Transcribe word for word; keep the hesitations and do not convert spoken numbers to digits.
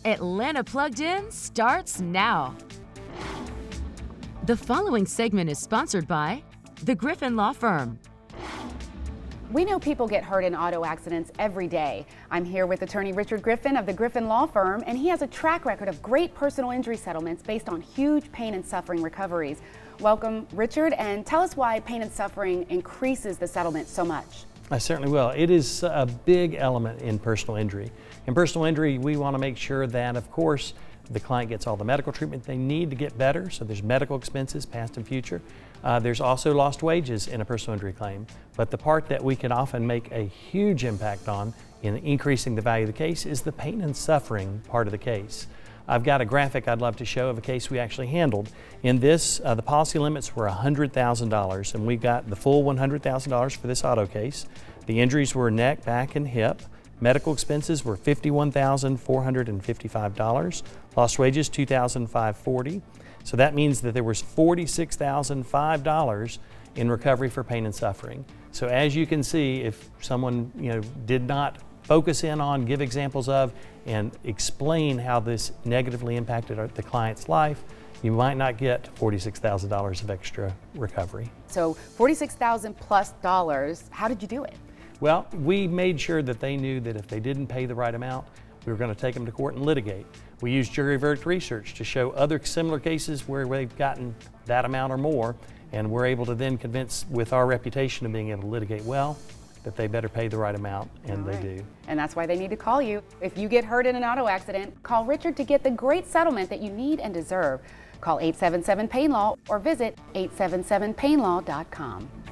Atlanta Plugged In starts now. The following segment is sponsored by the Griffin Law Firm. We know people get hurt in auto accidents every day. I'm here with attorney Richard Griffin of the Griffin Law Firm, and he has a track record of great personal injury settlements based on huge pain and suffering recoveries. Welcome, Richard, and tell us why pain and suffering increases the settlement so much. I certainly will. It is a big element in personal injury. In personal injury, we want to make sure that, of course, the client gets all the medical treatment they need to get better. So there's medical expenses, past and future. Uh, there's also lost wages in a personal injury claim. But the part that we can often make a huge impact on in increasing the value of the case is the pain and suffering part of the case. I've got a graphic I'd love to show of a case we actually handled. In this, uh, the policy limits were one hundred thousand dollars, and we got the full one hundred thousand dollars for this auto case. The injuries were neck, back, and hip. Medical expenses were fifty-one thousand four hundred fifty-five dollars. Lost wages, two thousand five hundred forty dollars. So that means that there was forty-six thousand five dollars in recovery for pain and suffering. So as you can see, if someone you know did not focus in on, give examples of, and explain how this negatively impacted the client's life, you might not get forty-six thousand dollars of extra recovery. So forty-six thousand dollars plus dollars, how did you do it? Well, we made sure that they knew that if they didn't pay the right amount, we were going to take them to court and litigate. We used jury verdict research to show other similar cases where they've gotten that amount or more, and we're able to then convince, with our reputation of being able to litigate well, that they better pay the right amount, and right. they do. And that's why they need to call you. If you get hurt in an auto accident, call Richard to get the great settlement that you need and deserve. Call eight seven seven pain law or visit eight seven seven pain law dot com.